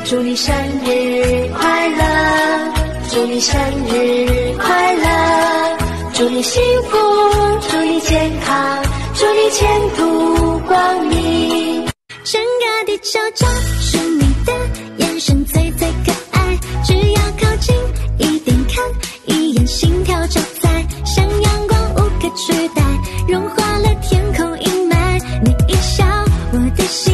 祝你生日快乐，祝你生日快乐，祝你幸福，祝你健康，祝你前途光明。 整个地球就是你的眼神最最可爱，只要靠近一点看一眼，心跳就在，像阳光无可取代，融化了天空阴霾。你一笑，我的心